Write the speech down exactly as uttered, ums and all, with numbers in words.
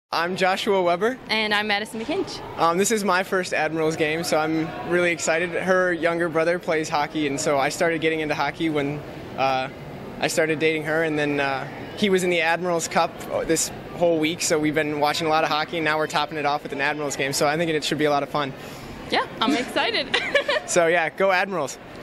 I'm Joshua Weber. And I'm Maddison McKinch's. Um, this is my first Admirals game, so I'm really excited. Her younger brother plays hockey, and so I started getting into hockey when uh, I started dating her, and then uh, he was in the Admirals Cup this whole week, so we've been watching a lot of hockey, and now we're topping it off with an Admirals game, so I think it should be a lot of fun. Yeah, I'm excited. So yeah, go Admirals.